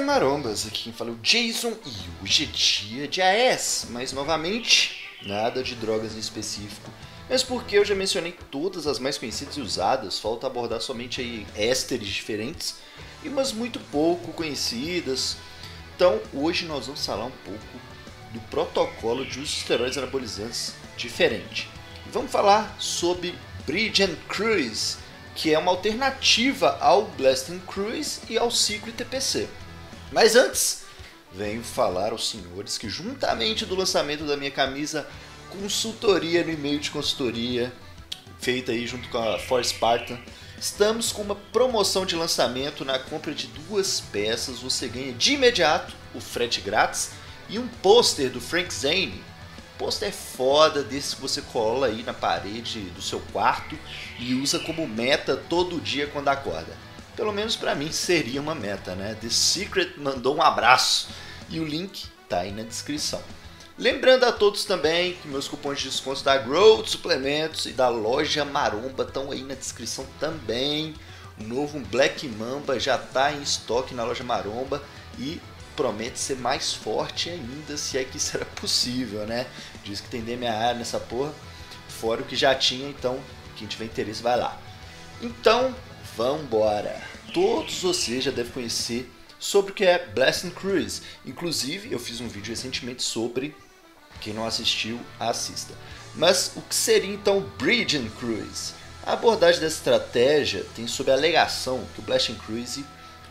marombas, aqui quem fala é o Jason e hoje é dia de AES, mas novamente, nada de drogas em específico, mas porque eu já mencionei todas as mais conhecidas e usadas, falta abordar somente aí ésteres diferentes e umas muito pouco conhecidas. Então hoje nós vamos falar um pouco do protocolo de uso de esteroides anabolizantes diferente. E vamos falar sobre Bridge and Cruise, que é uma alternativa ao Blast and Cruise e ao ciclo ITPC. Mas antes, venho falar aos senhores que juntamente do lançamento da minha camisa consultoria no e-mail de consultoria, feita aí junto com a For Spartan, estamos com uma promoção de lançamento. Na compra de 2 peças você ganha de imediato o frete grátis e um pôster do Frank Zane. Pôster foda desse que você cola aí na parede do seu quarto e usa como meta todo dia quando acorda. Pelo menos pra mim seria uma meta, né? The Secret mandou um abraço e o link tá aí na descrição. Lembrando a todos também que meus cupons de desconto da Growth Suplementos e da Loja Maromba estão aí na descrição também. O novo Black Mamba já tá em estoque na Loja Maromba e promete ser mais forte ainda, se é que isso era possível, né? Diz que tem DMAR nessa porra, fora o que já tinha, então quem tiver interesse vai lá. Então, vambora! Todos vocês já devem conhecer sobre o que é Blast and Cruise. Inclusive, eu fiz um vídeo recentemente sobre, quem não assistiu, assista. Mas o que seria então Bridge and Cruise? A abordagem dessa estratégia tem sob a alegação que o Blast and Cruise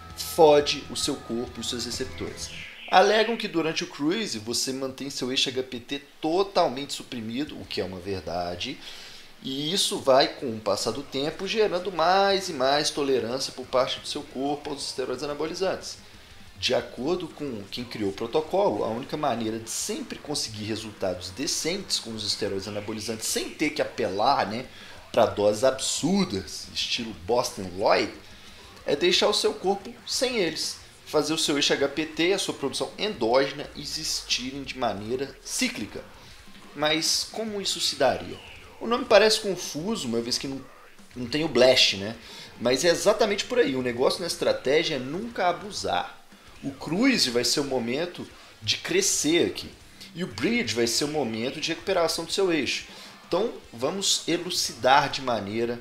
fode o seu corpo e os seus receptores. Alegam que durante o cruise você mantém seu eixo HPT totalmente suprimido, o que é uma verdade, e isso vai, com o passar do tempo, gerando mais e mais tolerância por parte do seu corpo aos esteroides anabolizantes. De acordo com quem criou o protocolo, a única maneira de sempre conseguir resultados decentes com os esteroides anabolizantes sem ter que apelar, né, para doses absurdas, estilo Boston Lloyd, é deixar o seu corpo sem eles, fazer o seu eixo HPT e a sua produção endógena existirem de maneira cíclica. Mas como isso se daria? O nome parece confuso, uma vez que não tem o blast, né? Mas é exatamente por aí. O negócio na estratégia é nunca abusar. O cruise vai ser o momento de crescer aqui. E o bridge vai ser o momento de recuperação do seu eixo. Então vamos elucidar de maneira...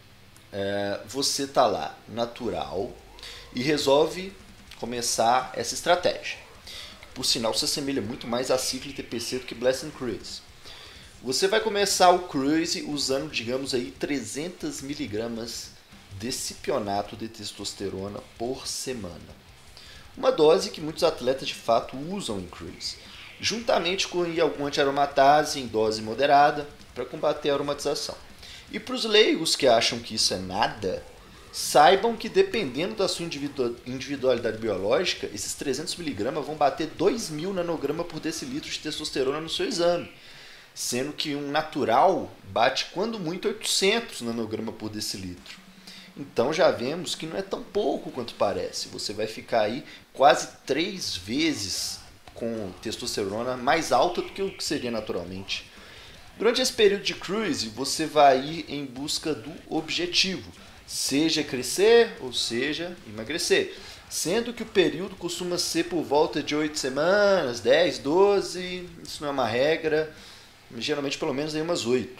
você está lá, natural, e resolve começar essa estratégia. Por sinal, se assemelha muito mais a ciclo ITPC do que Blast and Cruise. Você vai começar o cruise usando, digamos aí, 300 mg de cipionato de testosterona por semana. Uma dose que muitos atletas de fato usam em cruise, juntamente com algum anti-aromatase em dose moderada para combater a aromatização. E para os leigos que acham que isso é nada, saibam que dependendo da sua individualidade biológica, esses 300 mg vão bater 2.000 nanogramas por decilitro de testosterona no seu exame, sendo que um natural bate quando muito 800 nanogramas por decilitro. Então já vemos que não é tão pouco quanto parece, você vai ficar aí quase 3 vezes com testosterona mais alta do que o que seria naturalmente. Durante esse período de cruise, você vai ir em busca do objetivo, seja crescer ou seja emagrecer. Sendo que o período costuma ser por volta de 8 semanas, 10, 12, isso não é uma regra, geralmente pelo menos aí umas 8.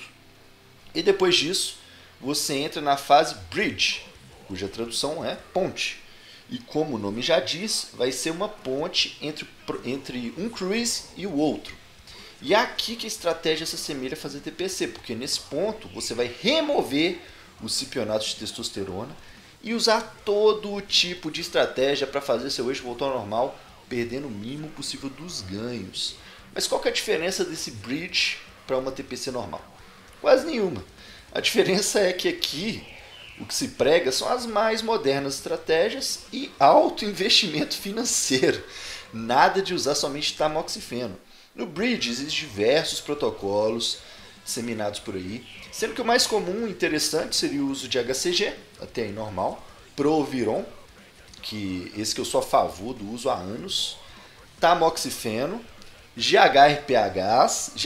E depois disso, você entra na fase bridge, cuja tradução é ponte. E como o nome já diz, vai ser uma ponte entre um cruise e o outro. E é aqui que a estratégia se assemelha a fazer TPC, porque nesse ponto você vai remover os cipionatos de testosterona e usar todo o tipo de estratégia para fazer seu eixo voltar ao normal, perdendo o mínimo possível dos ganhos. Mas qual que é a diferença desse bridge para uma TPC normal? Quase nenhuma. A diferença é que aqui o que se prega são as mais modernas estratégias e alto investimento financeiro. Nada de usar somente tamoxifeno. No bridge existem diversos protocolos disseminados por aí, sendo que o mais comum e interessante seria o uso de HCG, até aí normal, Proviron, que esse que eu sou a favor do uso há anos, tamoxifeno, GHRPHs,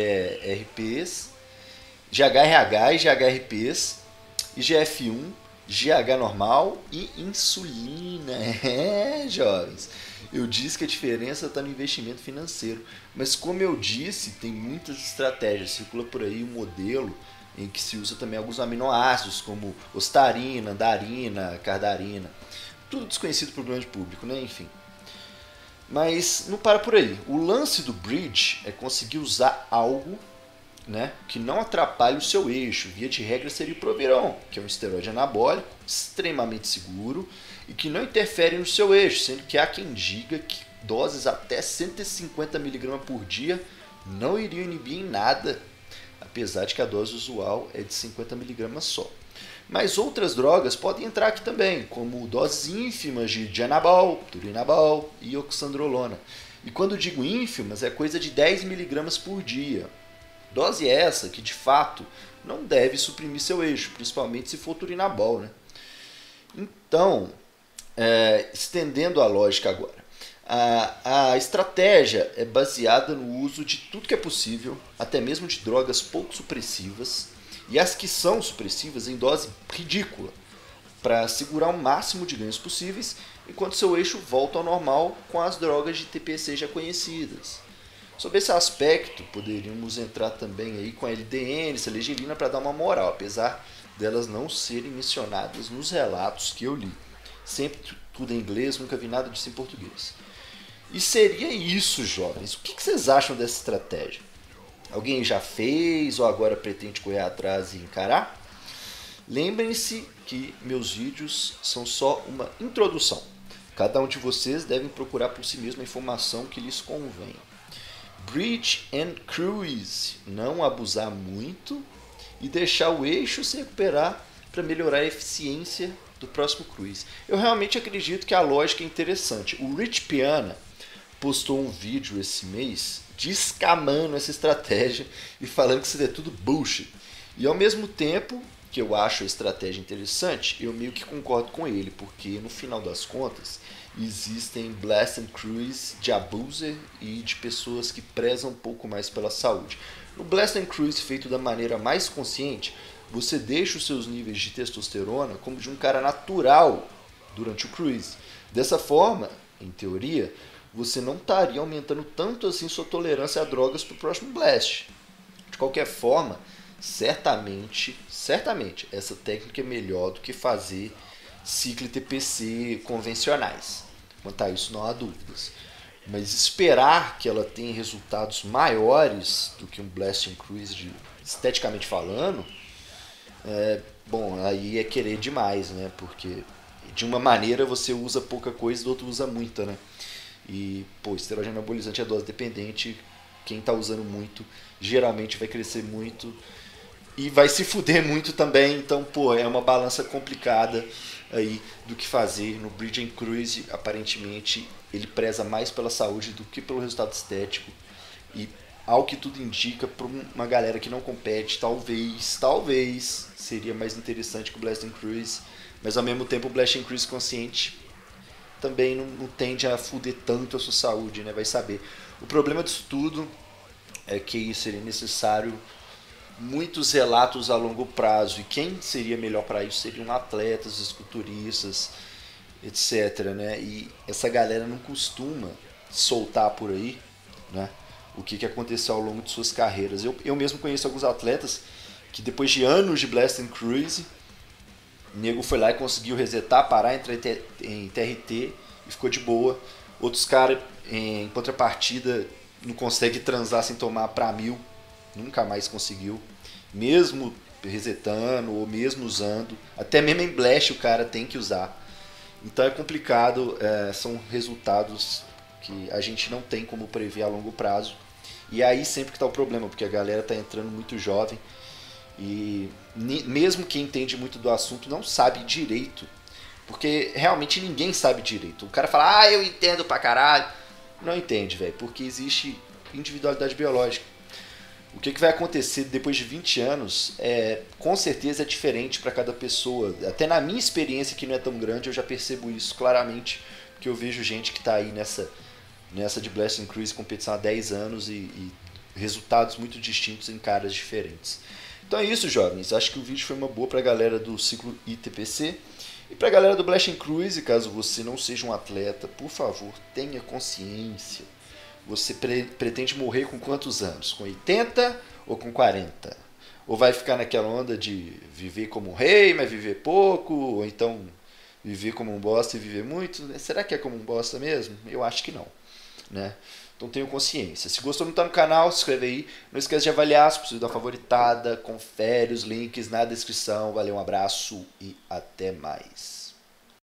GHRPs, GHRH e GHRPs, IGF-1, GH normal e insulina. É, jovens. Eu disse que a diferença está no investimento financeiro. Mas como eu disse, tem muitas estratégias. Circula por aí um modelo em que se usa também alguns aminoácidos, como ostarina, andarina, cardarina. Tudo desconhecido para o grande público, né? Enfim. Mas não para por aí. O lance do bridge é conseguir usar algo, né, que não atrapalhe o seu eixo. Via de regra seria o Proviron, que é um esteroide anabólico extremamente seguro e que não interfere no seu eixo, sendo que há quem diga que doses até 150 mg por dia não iriam inibir em nada, apesar de que a dose usual é de 50 mg só. Mas outras drogas podem entrar aqui também, como doses ínfimas de dianabol, turinabol e oxandrolona. E quando digo ínfimas, é coisa de 10 mg por dia. Dose essa que, de fato, não deve suprimir seu eixo, principalmente se for turinabol, né? Então, estendendo a lógica agora, a estratégia é baseada no uso de tudo que é possível, até mesmo de drogas pouco supressivas, e as que são supressivas em dose ridícula, para segurar o máximo de ganhos possíveis, enquanto seu eixo volta ao normal com as drogas de TPC já conhecidas. Sobre esse aspecto, poderíamos entrar também aí com a LDN, selegelina, para dar uma moral, apesar delas não serem mencionadas nos relatos que eu li. Sempre tudo em inglês, nunca vi nada disso em português. E seria isso, jovens. O que vocês acham dessa estratégia? Alguém já fez ou agora pretende correr atrás e encarar? Lembrem-se que meus vídeos são só uma introdução. Cada um de vocês deve procurar por si mesmo a informação que lhes convém. Bridge and cruise, não abusar muito e deixar o eixo se recuperar para melhorar a eficiência do próximo cruise. Eu realmente acredito que a lógica é interessante. O Rich Piana postou um vídeo esse mês descamando essa estratégia e falando que isso é tudo bullshit. E ao mesmo tempo que eu acho a estratégia interessante, eu meio que concordo com ele, porque no final das contas existem blast and cruise de abuser e de pessoas que prezam um pouco mais pela saúde. No blast and cruise feito da maneira mais consciente, você deixa os seus níveis de testosterona como de um cara natural durante o cruise. Dessa forma, em teoria, você não estaria aumentando tanto assim sua tolerância a drogas para o próximo blast. De qualquer forma, certamente, essa técnica é melhor do que fazer ciclo TPC convencionais. Quanto a isso, não há dúvidas. Mas esperar que ela tenha resultados maiores do que um Blast and Cruise, esteticamente falando, aí é querer demais, né? Porque de uma maneira você usa pouca coisa e do outro usa muita, né? E, esteroide anabolizante é dose dependente. Quem está usando muito geralmente vai crescer muito e vai se fuder muito também. Então, é uma balança complicada aí do que fazer. No Bridge and Cruise, aparentemente, ele preza mais pela saúde do que pelo resultado estético. E, ao que tudo indica, para uma galera que não compete, talvez seria mais interessante que o Blast and Cruise. Mas, ao mesmo tempo, o Blast and Cruise consciente também não tende a fuder tanto a sua saúde, né? Vai saber. O problema disso tudo é que seria necessário muitos relatos a longo prazo, e quem seria melhor para isso seriam atletas, esculturistas, etc, né? E essa galera não costuma soltar por aí, né, o que aconteceu ao longo de suas carreiras. Eu mesmo conheço alguns atletas que depois de anos de Blast and Cruise, o nego foi lá e conseguiu resetar, parar, entrar em TRT e ficou de boa. Outros caras, em contrapartida, não conseguem transar sem tomar Pramil, nunca mais conseguiu, mesmo resetando ou mesmo usando. Até mesmo em Blast o cara tem que usar. Então é complicado, são resultados que a gente não tem como prever a longo prazo. E aí sempre que está o problema, porque a galera está entrando muito jovem e mesmo quem entende muito do assunto não sabe direito, porque realmente ninguém sabe direito. O cara fala, eu entendo pra caralho. Não entende, velho, porque existe individualidade biológica. O que vai acontecer depois de 20 anos com certeza é diferente para cada pessoa. Até na minha experiência, que não é tão grande, eu já percebo isso claramente, porque eu vejo gente que está aí nessa de Blast and Cruise competição há 10 anos e resultados muito distintos em caras diferentes. Então é isso, jovens. Acho que o vídeo foi uma boa pra galera do ciclo ITPC. E pra galera do Blast and Cruise, caso você não seja um atleta, por favor, tenha consciência. Você pretende morrer com quantos anos? Com 80 ou com 40? Ou vai ficar naquela onda de viver como um rei, mas viver pouco? Ou então viver como um bosta e viver muito? Será que é como um bosta mesmo? Eu acho que não, né? Então tenham consciência. Se gostou, não está no canal, se inscreve aí. Não esquece de avaliar, se possível, dar uma favoritada. Confere os links na descrição. Valeu, um abraço e até mais.